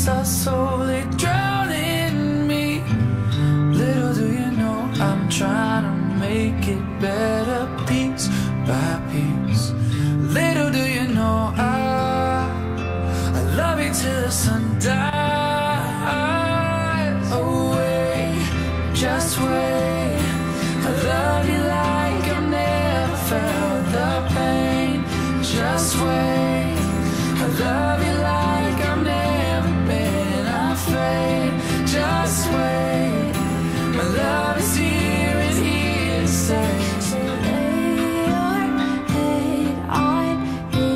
mistakes are slowly drowning me. Little do you know I'm trying to make it better piece by piece. Little do you know I love you till the sun dies. Oh wait, just wait. I love you like I've never felt the pain. Just wait. I love you like I've never been afraid. Just wait. My love is here and here to stay. So lay your head on me.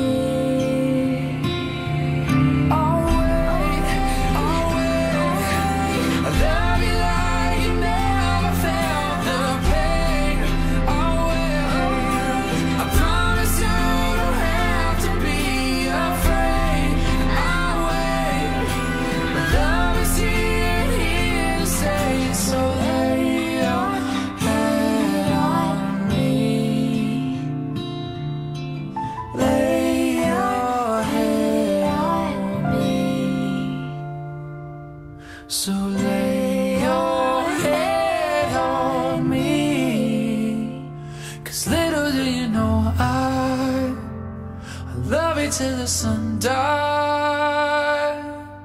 I'll wait, I'll wait. I love you like you never felt the pain. I'll wait. I promise you don't have to be afraid. I'll wait. My love is here and here to stay. So lay your head on me. Lay your head on me. So lay your head on me. 'Cause little do you know I love you till the sun dies.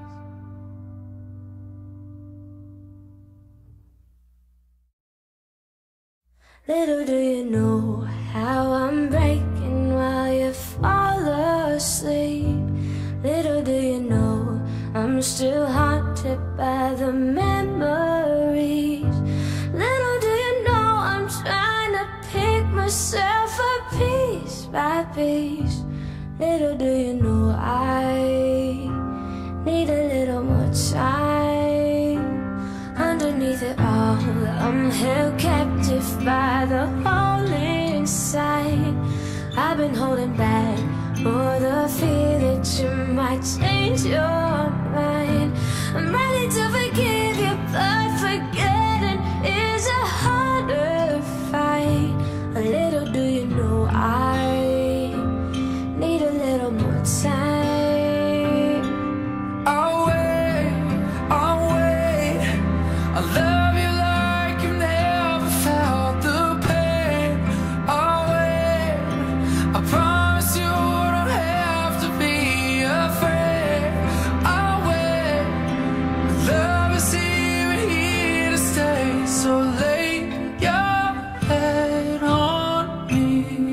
Little do you know how I'm breaking while you fall asleep. Little do you know I'm still haunted by the memories. Little do you know I'm trying to pick myself up piece by piece. Little do you know I need a little more time. Underneath it all, I'm held captive by the hole inside. I've been holding back for the fear that you might change your mind. I'm ready to forgive you, but forgetting is a harder fight. A little do you know I need a little more time. I'll wait, I'll wait. I love you like you've never felt the pain. I'll wait. I promise you don't have to be afraid. I'll wait. Love is here and here to stay. So lay your head on me.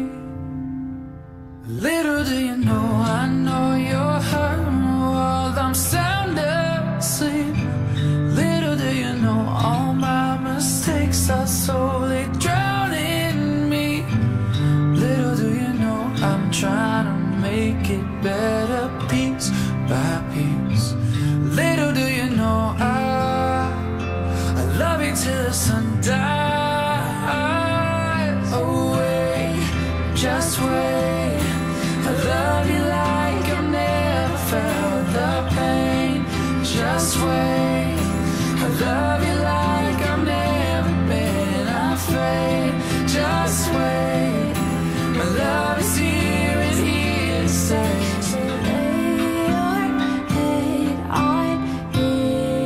Little do you know I know you're hurting while I'm sound asleep. Little do you know all my mistakes are slowly drowning me. Little do you know I'm trying to make it better piece by piece. Little do you know I love you till the sun dies. Oh wait, just wait. I love you like I've never felt the pain. Just wait. I love you like I've never been afraid. Just wait. My love is here and here to stay. So lay your head on me.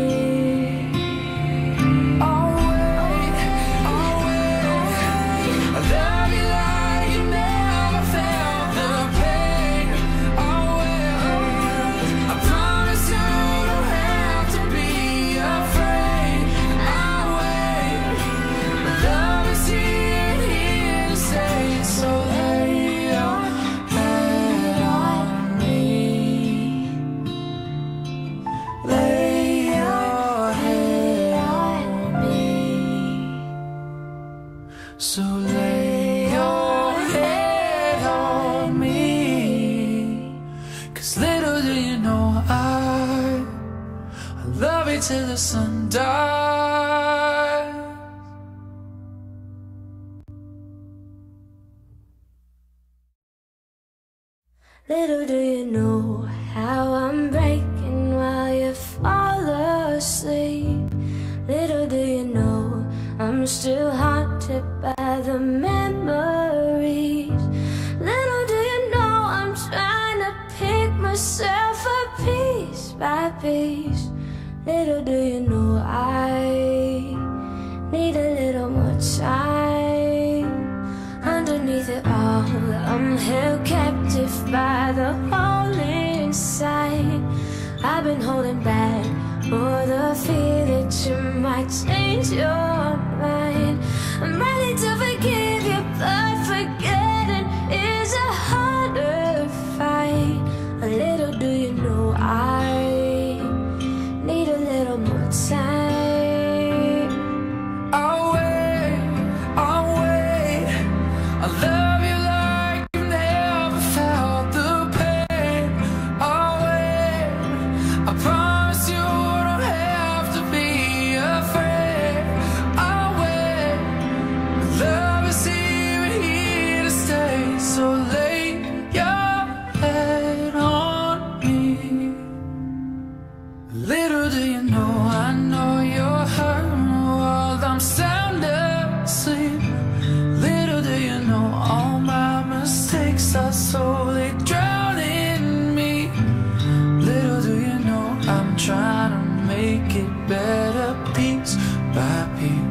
I'll wait, I'll wait. I love you like you never felt the pain. I'll wait. I promise you don't have to be afraid. I'll wait. My love is here and here to stay. So lay your head on me. Lay your head on me. So lay your head on me. 'Cause little do you know I love you till the sun dies. Little do you know how I'm breaking while you fall asleep. Little do you know I'm still haunted by the memories. Little do you know I'm trying to pick myself up piece by by piece. Little do you know I need a little more time. Underneath it all, I'm held captive by the hole inside. I've been holding back for the fear that you might change your mind. I'm ready to forgive you, but forgetting is a harder fight. A little do you know I need a little more time. I'll wait, I'll love you like you've never felt the pain. I'll wait, I promise you don't have to be afraid. I'll wait, love is here to stay, so lay your head on me. Little do you know, I know you're hurt while I'm sound asleep. Little do you know, all my mistakes are slowly drowning me. Little do you know, I'm trying to make it better piece by piece.